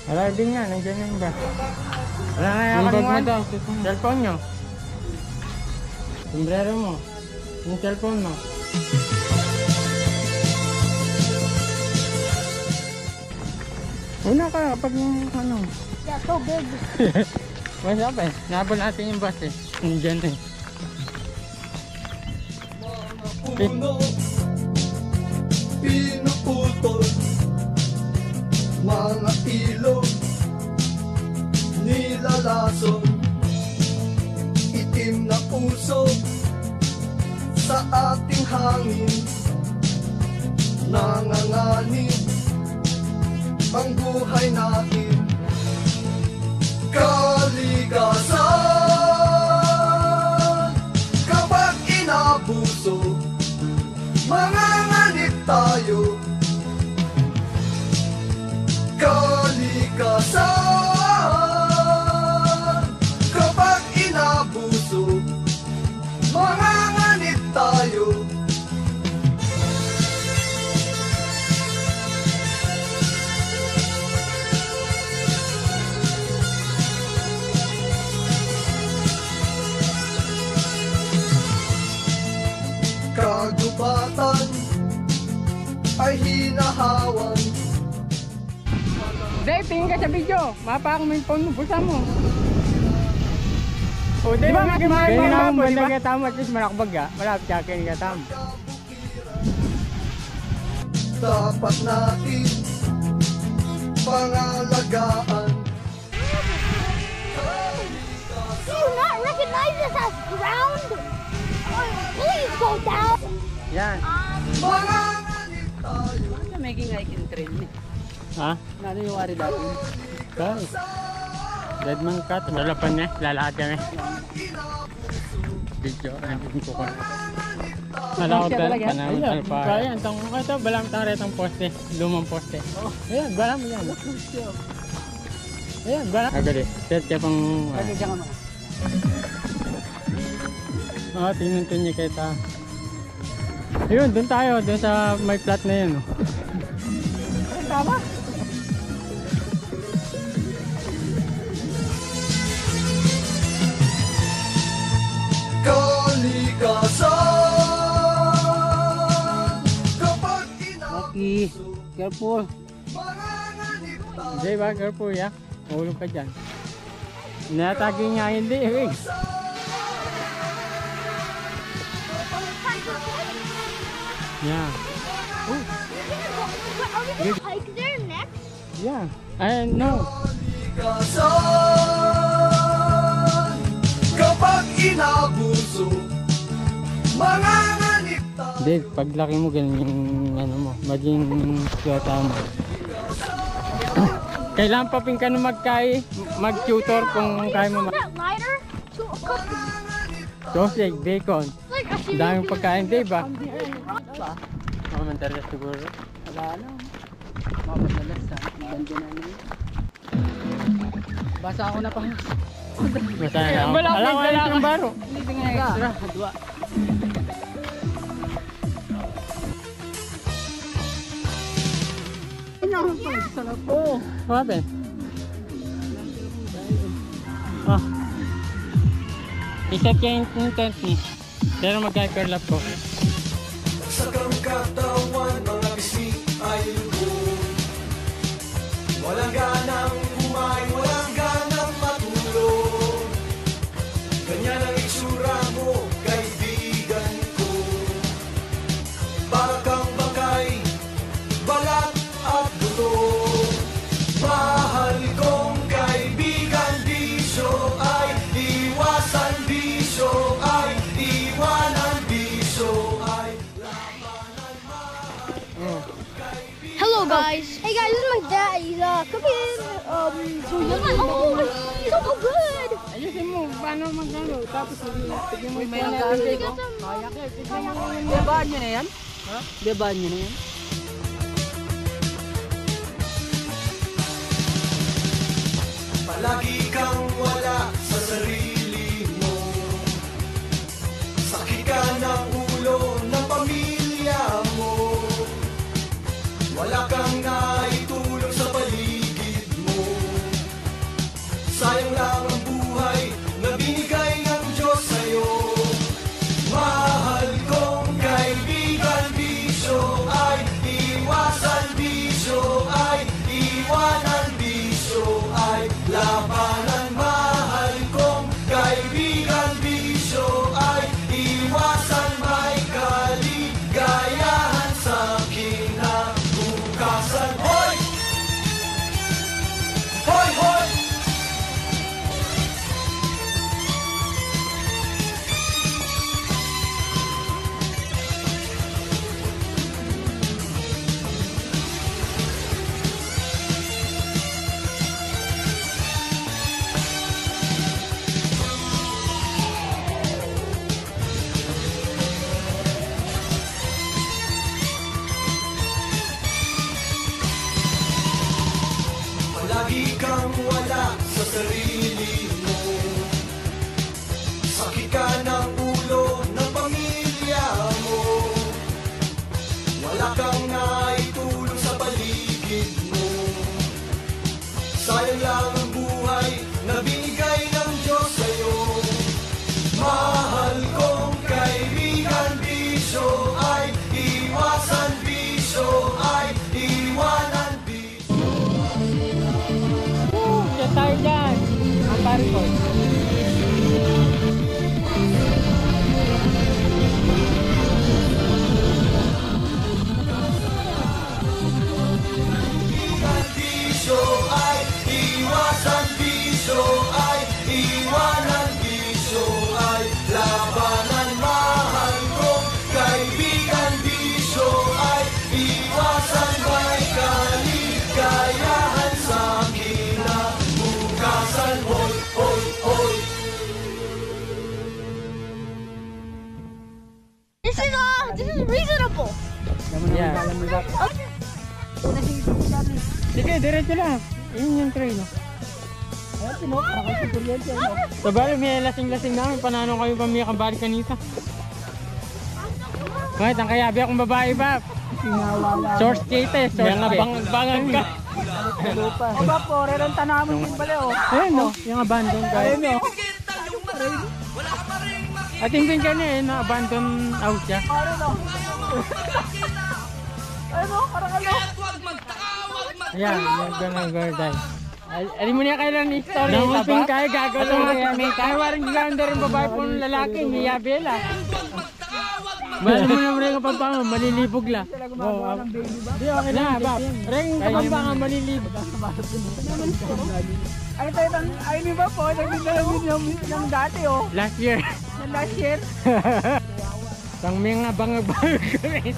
Wala din nga, nandiyan na yung bag. Wala na Yung yakan bag mo. mo daw. Cellphone nyo. Sombrero mo. Yung cellphone mo. Una ka kapag yung ano. Yeah, so big. Wala pa eh. Nabol natin yung bus eh. Nandiyan eh. Puno, pinuputol, mga ilog, nilalason, itim na puso sa ating hangin, nanganganib ang buhay natin. Kalikasan, kapag inabuso, manganganib tayo. Kalikasan, kapag inabuso, manganganib tayo. Kagubatan ay hinahawan. Dave, tingin ka sa video. Mapa ako may phone mo. Busa mo. O, Dave, diba, ganyan na mo. Banda ka tamo. At least malakbag ka. Malapit ka ka tamo. Dapat natin pangalagaan. Do you not recognize this as ground? Please go down. Yan. Manganganib tayo. Making I can train eh. Ha? Ano yung wari dati? Kay. Deadman cut. Lalapan niya. Lalakad kami. Video. Hindi ko kung. Malakad ka lang. Ayan. Kaya. Ito. Balam tang retang poste. Lumang poste. Ayan. Balam yan. Ayan. Balam. Agad eh. Set ka pang. Pagka dyan ka mo. Oo. Tingnan niya kita. Ayun. Doon tayo. Doon sa may flat na yun. Tama. Kalikasan, kapag Lucky. Careful. manganganib tayo. Jay, ba? Careful ya. Mahulog ka dyan. Natagi niya hindi eh. Yeah. Are we gonna hike there next? Yeah. I know. Kalikasan, kapag inabuso, manganganib tayo. Dave, paglaki mo ganun yung ano mo, maging kota mo. Kailangan pa pin ka na mag-tutor kung kaya mo That lighter to a cookie. sausage, bacon. Like a Daming pagkain, Dave ah. Ba? Mamamantalas siguro. Wala na. Mapadalas sa ganda na naman. Basa ako na pang. Masaya ako. Wala kang baro. Hindi nga extra. Dua. Oo. What happened? Oh. Iset kayo yung tent ni. Pero mag-hyperlap ko. Sa katawan, mga bisig ay lubog. Walang ganang kumain, walang ganang matulog. Ganyan ang itsura mo, kaibigan ko. Para kang bangkay, balat at buto. Mahal kong kaibigan, bisyo ay iwasan, bisyo ay iwanan, bisyo ay Hello guys. Hey guys, this is my dad. He's cooking so yummy. Oh, he's so good. Ayusin mo, paano mag-ano. Tapos tignan mo yung May mga nag-aantay ko. Kaya ka, tignan mo yung Bebaan nyo na yan? Ha? Bebaan nyo na yan? palagi kang wala sa sarili mo. Sakit ka ng ulo ng pamilya mo. Wala kang naitulong sa paligid mo. sa sarili mo. Sakit ka ng ulo ng pamilya mo. Wala kang naitulong sa paligid mo. Sayang lang ang buhay na binigay ng Diyos sa'yo. Mahal kong kaibigan, bisyo ay iwasan, bisyo ay iwanan, bisyo. Diyan tayo dyan. Ang pari ko. Bisyo ay iwasan, bisyo ay iwanan, bisyo ay labanan. Mahal kong kaibigan, bisyo ay iwasan. May kaligayahan sa kinabukasan. Hoy, hoy, hoy. This is reasonable. Yeah. Sige, diretso lang. Yun yung trail. So bali, may lasing-lasing namin. Pananong kayo pa may kabali kanita. Bakit? Ang kayabi akong babae ba? Source skate eh. Source skate. Bangang ka. O ba po, rerenta namin yung bali o. Ayun no, yung abandon ka. Ayun o. At hindi ka na eh, na-abandon out siya. Ayun o. Ayun o, parang ano. Ayan, yung gonna go die. Alam mo niya kailan yung story ito ba? Nangupin kayo, gagawin mo kaya may tayo. Waring ganda rin babae po ng lalaki, may yabela. Bala mo naman rin kapag pa malilibog la. Di okay na, bab. Ring kapag pa malilibog. Ay, ayun ba po, nagbigalamit yung dati o. Last year. Yung last year. Tang mga bangag-bangag kami.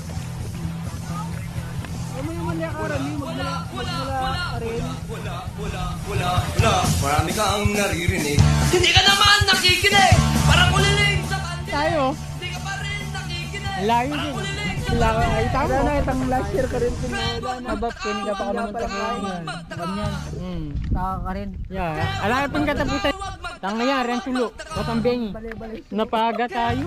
Ano naman yung karami, magmula rin. Wala, marami kang naririnig. Hindi ka naman nakikinig. Parang uliling sa kanya. Tayo. Hindi ka pa rin nakikinig. Layo din. Layo ay tama. Wala na, itang last year ka rin pinawala na. Abap, kini ka pa ka naman pakain. Ganyan. Taka ka rin. Yeah. Alay pang katapusan. Tang na yan, ren sulo. Katambengi. Napaga tayo.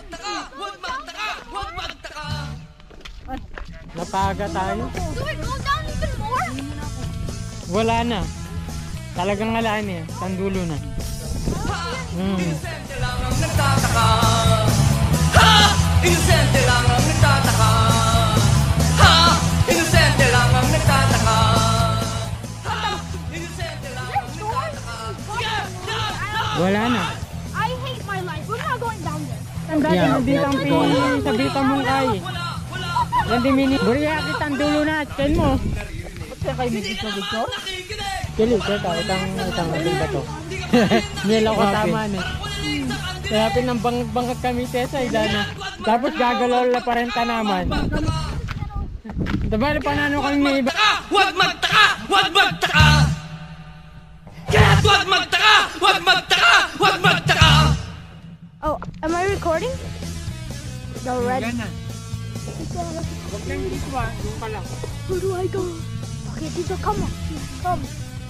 Napaga tayo. Do it go down even more? Wala na. Talagang wala na eh. Tandulo na. Inosente lang ang nagtataka. Ha! Inosente lang ang nagtataka. Ha! Inosente lang ang nagtataka. Ha! Inosente lang ang nagtataka. Wala na. I hate my life. We're not going down there. Ang dati Yeah, nandito ang let's go. pili sa bita mong kay. Yan di mini. Buriya kita ang dulo na. Ken mo. Ba't kaya kayo may gusto dito? Kili, kaya itang abing bato. Nilaw ko tama na. Kaya pinambangag kami tesa idana. Tapos gagalaw la parenta naman. Dabali panano kami may iba. Huwag magtaka! Huwag magtaka! Kaya't huwag magtaka! Huwag magtaka! Huwag magtaka! Oh, am I recording? The red. Yan na. Huwag kang dito ah. Doon ka lang. Where do I go? Okay, Tito, come on. Come.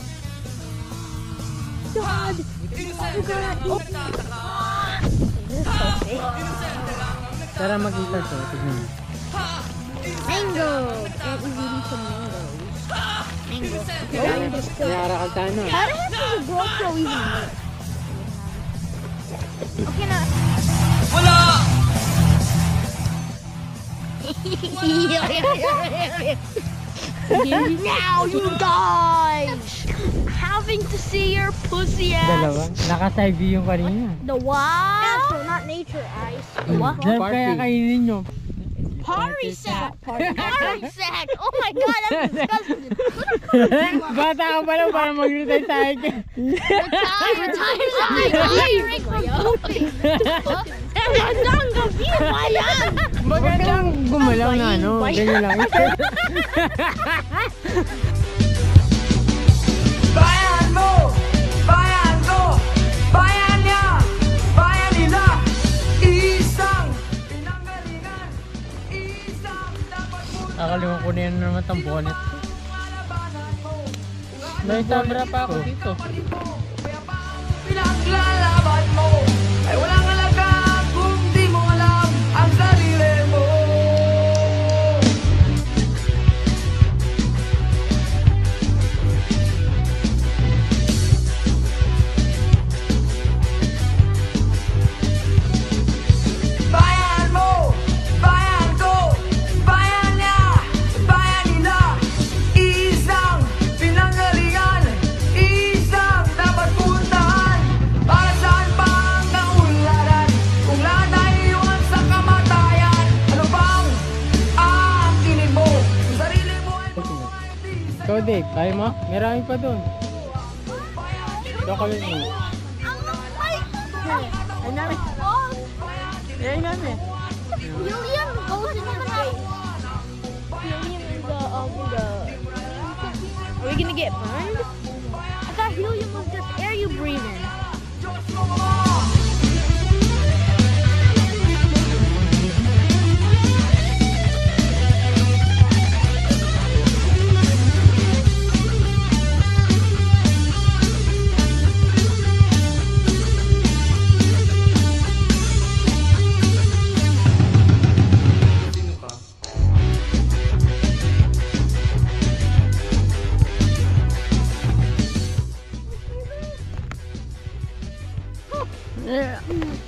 God. Oh, God. Oh. This is so big. Tara mag-itar to. Tignan mo. Mango. Aunt is eating some mangoes. Mango. Nayara ka tayo na. How the heck does a GoPro even work? Okay, now. Wala! Now, you guys! Having to see your pussy ass. Dalawa. Naka-side view yung kanina. The what? So not nature eyes. The what? Diyan kaya kainin nyo. Party sack. Party sack. Oh my god, that's disgusting. Bata ka pala para mag-retire sa akin. Retire sa hiring from pooping. Magandang gabi pa yan. Magandang gumalaw na ano. Ganyan lang. Bayan mo! Bayan ko! Bayan niya! Bayan nila! Isang pinanggalingan! Isang dapat mo Akalimutan ko na yun naman ang bonnet. kalabanan mo! May sobra pa ako dito. Pinaglalaban mo ay walang halaga kung di mo alam ang sarili mo. Bayan mo, bayan ko, bayan niya, bayan nila. Isang pinanggalingan, isang dapat puntahan. Para saan pa ang kaunlaran? Kung lahat ay iwan sa kamatayan, ano bang aangkinin mo? Kung sarili mo ay Ikaw, Dave, kaya mo? Marami pa doon. Chocolate mo. Ay namin. Ay namin. Helium goes into the night. Helium is the Are we gonna get burned? I thought helium was just air you breathe in. Yeah.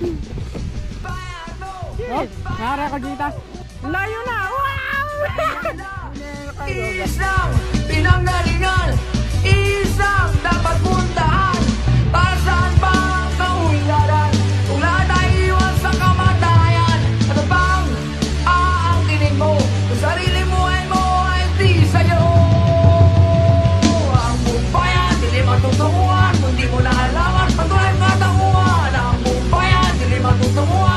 Oh, nakakakita. Layo na! Wow! Isang pinanggalingan, isang dapat puntahan. Para saan pa ang kaunlaran? Kung lahat ay iwan sa kamatayan, ano bang aangkinin mo? Kung sarili mo ay di sa'yo. Ang buong bayan, hindi matutunguhan. Kung di mo na alam at patuloy katanguhan. Ang buong bayan, hindi matutunguhan.